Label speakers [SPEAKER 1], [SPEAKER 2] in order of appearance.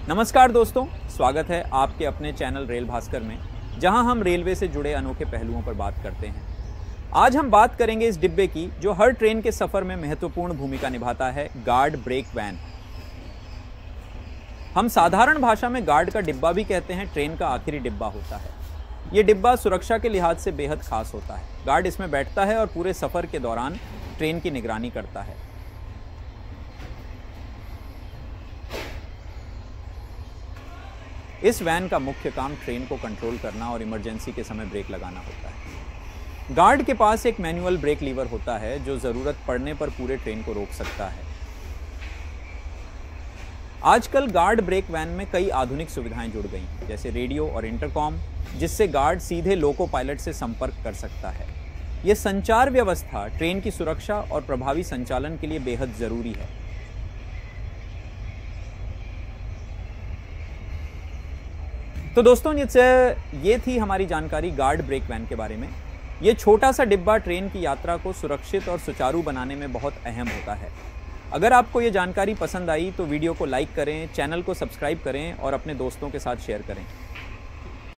[SPEAKER 1] नमस्कार दोस्तों, स्वागत है आपके अपने चैनल रेल भास्कर में, जहां हम रेलवे से जुड़े अनोखे पहलुओं पर बात करते हैं। आज हम बात करेंगे इस डिब्बे की जो हर ट्रेन के सफर में महत्वपूर्ण भूमिका निभाता है, गार्ड ब्रेक वैन। हम साधारण भाषा में गार्ड का डिब्बा भी कहते हैं, ट्रेन का आखिरी डिब्बा होता है। ये डिब्बा सुरक्षा के लिहाज से बेहद खास होता है। गार्ड इसमें बैठता है और पूरे सफर के दौरान ट्रेन की निगरानी करता है। इस वैन का मुख्य काम ट्रेन को कंट्रोल करना और इमरजेंसी के समय ब्रेक लगाना होता है। गार्ड के पास एक मैनुअल ब्रेक लीवर होता है जो जरूरत पड़ने पर पूरे ट्रेन को रोक सकता है। आजकल गार्ड ब्रेक वैन में कई आधुनिक सुविधाएं जुड़ गई हैं, जैसे रेडियो और इंटरकॉम, जिससे गार्ड सीधे लोको पायलट से संपर्क कर सकता है। यह संचार व्यवस्था ट्रेन की सुरक्षा और प्रभावी संचालन के लिए बेहद जरूरी है। तो दोस्तों, ये थी हमारी जानकारी गार्ड ब्रेक वैन के बारे में। ये छोटा सा डिब्बा ट्रेन की यात्रा को सुरक्षित और सुचारू बनाने में बहुत अहम होता है। अगर आपको ये जानकारी पसंद आई तो वीडियो को लाइक करें, चैनल को सब्सक्राइब करें और अपने दोस्तों के साथ शेयर करें।